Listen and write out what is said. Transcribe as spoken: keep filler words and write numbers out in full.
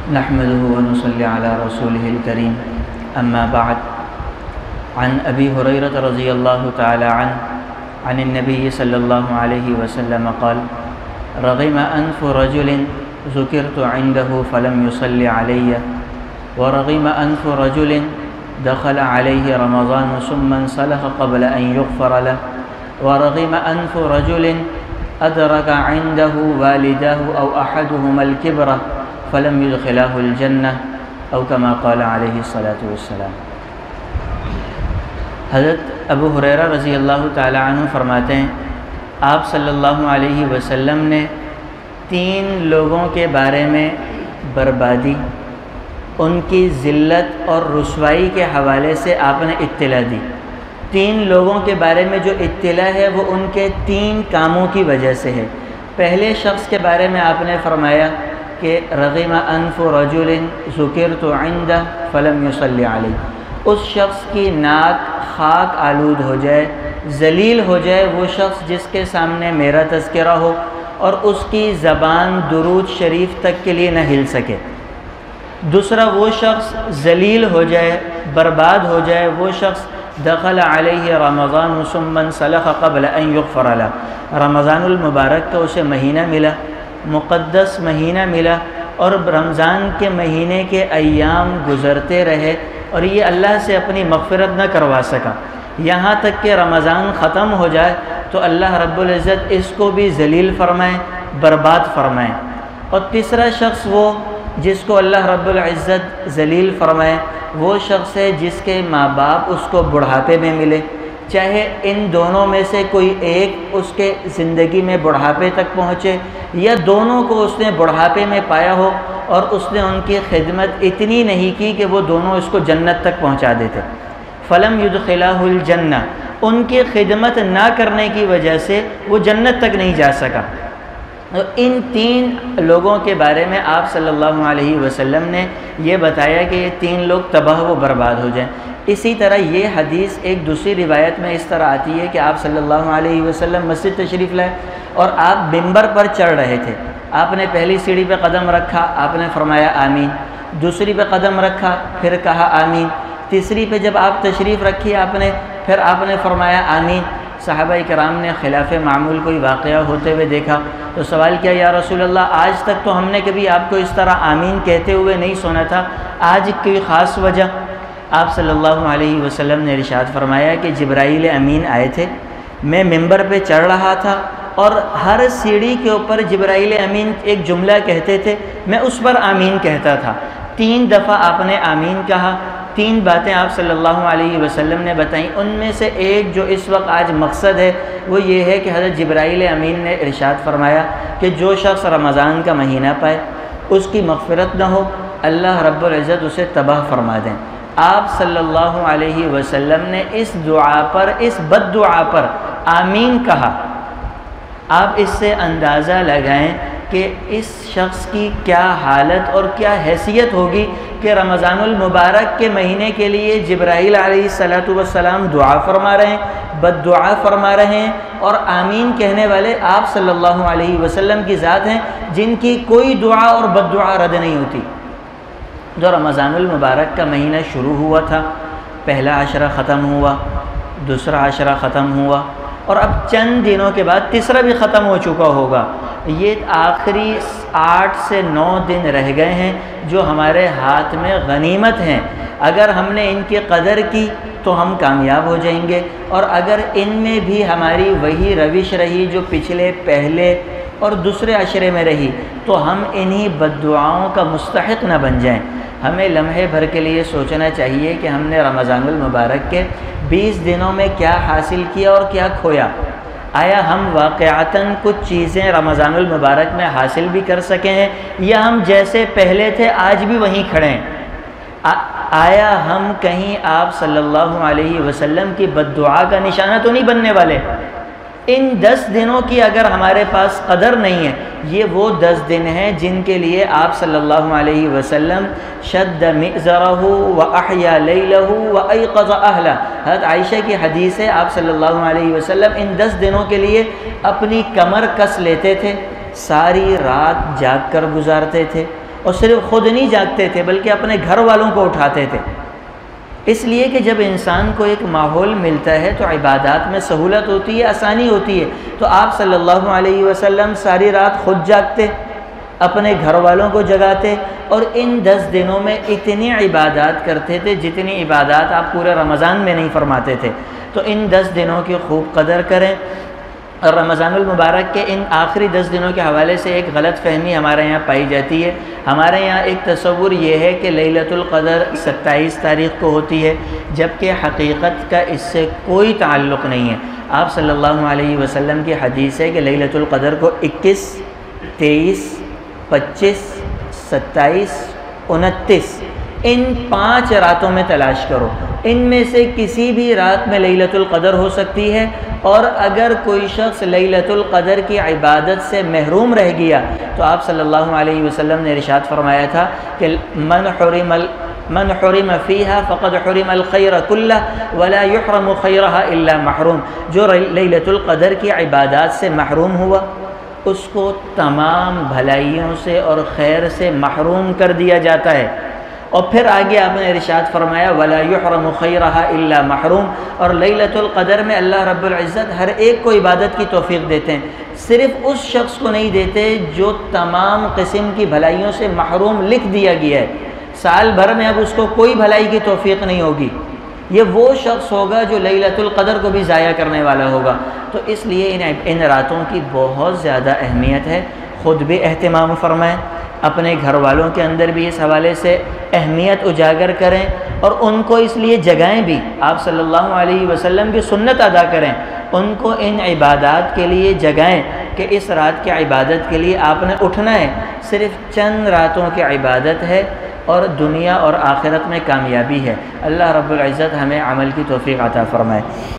نحمده ونصلي على رسوله الكريم أما بعد. عن أبي هريرة رضي الله تعالى عنه عن النبي صلى الله عليه وسلم قال: رغم أنف رجل ذكرت عنده فلم يصلي علي، ورغم أنف رجل دخل عليه رمضان ثم انسلخ قبل أن يغفر له، ورغم أنف رجل أدرك عنده والده أو أحدهما الكبر فلم يدخله الجنة أو كما قال عليه الصلاة والسلام. حضرت ابو ہریرہ رضی اللہ تعالیٰ عنہ فرماتے ہیں آپ صلی اللہ علیہ وسلم نے تین لوگوں کے بارے میں بربادی، ان کی ذلت اور رسوائی کے حوالے سے آپ نے اطلاع دی. تین لوگوں کے بارے میں جو اطلاع ہے وہ ان کے تین کاموں کی وجہ سے ہے. پہلے شخص کے بارے میں آپ نے فرمایا کہ رغم انف رجل ذکرت عنده فلم يصلی علیہ، اس شخص کی ناک خاک آلود ہو جائے، ذلیل ہو جائے وہ شخص جس کے سامنے میرا تذکرہ ہو اور اس کی زبان درود شریف تک کے لیے نہ ہل سکے. دوسرا وہ شخص ذلیل ہو جائے، برباد ہو جائے وہ شخص دخل علیہ رمضان ثم انسلخ قبل ان یغفر له، رمضان المبارک کا اسے مہینہ ملا، مقدس مہینہ ملا، اور رمضان کے مہینے کے ایام گزرتے رہے اور یہ اللہ سے اپنی مغفرت نہ کروا سکا. یہاں تک کہ رمضان ختم ہو جائے تو اللہ رب العزت اس کو بھی ذلیل فرمائے، برباد فرمائے. اور تیسرا شخص وہ جس کو اللہ رب العزت ذلیل فرمائے وہ شخص ہے جس کے ماں باپ اس کو بڑھاپے میں ملے، چاہے ان دونوں میں سے کوئی ایک اس کے زندگی میں بڑھاپے تک پہنچے یا دونوں کو اس نے بڑھاپے میں پایا ہو اور اس نے ان کی خدمت اتنی نہیں کی کہ وہ دونوں اس کو جنت تک پہنچا دیتے. فلم یدخلہ الجنہ، ان کی خدمت نہ کرنے کی وجہ سے وہ جنت تک نہیں جا سکا. ان تین لوگوں کے بارے میں آپ صلی اللہ علیہ وسلم نے یہ بتایا کہ یہ تین لوگ تباہ و برباد ہو جائیں. اسی طرح یہ حدیث ایک دوسری روایت میں اس طرح آتی ہے کہ آپ صلی اللہ علیہ وسلم مسجد تشریف لائے اور آپ ممبر پر چڑھ رہے تھے. آپ نے پہلی سیڑھی پہ قدم رکھا، آپ نے فرمایا آمین. دوسری پہ قدم رکھا، پھر کہا آمین. تیسری پہ جب آپ تشریف رکھی آپ نے پھر آپ نے فرمایا آمین. صحابہ کرام نے خلاف معمول کوئی واقعہ ہوتے ہوئے دیکھا تو سوال کیا، یا رسول اللہ آج تک تو ہم نے کبھی آپ کو اس طرح آمین کہتے ہوئے نہیں سنا تھا، آج کوئی خاص وجہ؟ آپ صلی اللہ علیہ وسلم نے ارشاد فرمایا کہ جبرائیل امین آئے تھے، میں ممبر پہ چڑھ رہا تھا اور ہر سیڑھی کے اوپر جبرائیل امین ایک جملہ کہتے تھے، میں اس پر آمین کہتا تھا. تین دفعہ آپ نے آمین کہا. تین باتیں آپ صلی اللہ علیہ وسلم نے بتائیں. ان میں سے ایک جو اس وقت آج مقصد ہے وہ یہ ہے کہ حضرت جبرائیل امین نے ارشاد فرمایا کہ جو شخص رمضان کا مہینہ پائے اس کی مغفرت نہ ہو، اللہ رب العزت اسے تباہ فرما دیں. آپ صلی اللہ علیہ وسلم نے اس دعا پر، اس بد دعا پر آمین کہا. آپ اس سے اندازہ لگائیں کہ اس شخص کی کیا حالت اور کیا حیثیت ہوگی کہ رمضان المبارک کے مہینے کے لیے جبرائیل علیہ الصلاۃ والسلام دعا فرما رہے ہیں، بد دعا فرما رہے ہیں، اور آمین کہنے والے آپ صلی اللہ علیہ وسلم کی ذات ہیں جن کی کوئی دعا اور بد دعا رد نہیں ہوتی. جو رمضان المبارک کا مہینہ شروع ہوا تھا، پہلا عشرہ ختم ہوا، دوسرا عشرہ ختم ہوا اور اب چند دنوں کے بعد تیسرا بھی ختم ہو چکا ہوگا. یہ آخری آٹھ سے نو دن رہ گئے ہیں جو ہمارے ہاتھ میں غنیمت ہیں. اگر ہم نے ان کی قدر کی تو ہم کامیاب ہو جائیں گے، اور اگر ان میں بھی ہماری وہی روش رہی جو پچھلے پہلے اور دوسرے عشرے میں رہی تو ہم انہی بد دعاؤں کا مستحق نہ بن جائیں. ہمیں لمحے بھر کے لیے سوچنا چاہیے کہ ہم نے رمضان المبارک کے بیس دنوں میں کیا حاصل کیا اور کیا کھویا. آیا ہم واقعتاً کچھ چیزیں رمضان المبارک میں حاصل بھی کر سکے ہیں یا ہم جیسے پہلے تھے آج بھی وہیں کھڑے ہیں؟ آیا ہم کہیں آپ صلی اللہ علیہ وسلم کی بد دعا کا نشانہ تو نہیں بننے والے؟ ان دس دنوں کی اگر ہمارے پاس قدر نہیں ہے، یہ وہ دس دن ہیں جن کے لیے آپ صلی اللہ علیہ وسلم شد مئزرہ واحیا لیلہ وایقظ اہلہ. حضرت عائشہ کی حدیث ہے، آپ صلی اللہ علیہ وسلم ان دس دنوں کے لیے اپنی کمر کس لیتے تھے، ساری رات جاگ کر گزارتے تھے، اور صرف خود نہیں جاگتے تھے بلکہ اپنے گھر والوں کو اٹھاتے تھے، اس لیے کہ جب انسان کو ایک ماحول ملتا ہے تو عبادات میں سہولت ہوتی ہے، آسانی ہوتی ہے۔ تو آپ صلی اللہ علیہ وسلم ساری رات خود جاگتے، اپنے گھر والوں کو جگاتے، اور ان دس دنوں میں اتنی عبادات کرتے تھے جتنی عبادات آپ پورے رمضان میں نہیں فرماتے تھے۔ تو ان دس دنوں کی خوب قدر کریں۔ اور رمضان المبارک کے ان آخری دس دنوں کے حوالے سے ایک غلط فہمی ہمارے یہاں پائی جاتی ہے۔ ہمارے یہاں ایک تصور یہ ہے کہ لیلۃ القدر ستائیس تاریخ کو ہوتی ہے، جبکہ حقیقت کا اس سے کوئی تعلق نہیں ہے۔ آپ صلی اللہ علیہ وسلم کی حدیث ہے کہ لیلۃ القدر کو اکیس، تیئیس، پچیس، ستائیس، انتیس ان پانچ راتوں میں تلاش کرو، ان میں سے کسی بھی رات میں لیلۃ القدر ہو سکتی ہے۔ اور اگر کوئی شخص لیلۃ القدر کی عبادت سے محروم رہ گیا تو آپ صلی اللہ علیہ وسلم نے ارشاد فرمایا تھا کہ من حرم من حرم فیہا فقد حرم الخیر کلہ ولا یحرم خیرہا الا محروم۔ جو لیلۃ القدر کی عبادات سے محروم ہوا اس کو تمام بھلائیوں سے اور خیر سے محروم کر دیا جاتا ہے۔ اور پھر آگے آپ نے ارشاد فرمایا وَلَا يُحْرَمُ خَيْرَهَا إِلَّا محروم۔ اور لیلۃ القدر میں اللہ رب العزت ہر ایک کو عبادت کی توفیق دیتے ہیں، صرف اس شخص کو نہیں دیتے جو تمام قسم کی بھلائیوں سے محروم لکھ دیا گیا ہے، سال بھر میں اب اس کو کوئی بھلائی کی توفیق نہیں ہوگی۔ یہ وہ شخص ہوگا جو لیلۃ القدر کو بھی ضائع کرنے والا ہوگا۔ تو اس لیے ان ان راتوں کی بہت زیادہ اہمیت ہے، خود بھی اہتمام فرمائیں، اپنے گھر والوں کے اندر بھی اس حوالے سے اہمیت اجاگر کریں، اور ان کو اس لیے جگائیں بھی، آپ صلی اللہ علیہ وسلم کی سنت ادا کریں، ان کو ان عبادات کے لیے جگائیں کہ اس رات کی عبادت کے لیے آپ نے اٹھنا ہے۔ صرف چند راتوں کی عبادت ہے اور دنیا اور آخرت میں کامیابی ہے۔ اللہ رب العزت ہمیں عمل کی توفیق عطا فرمائے۔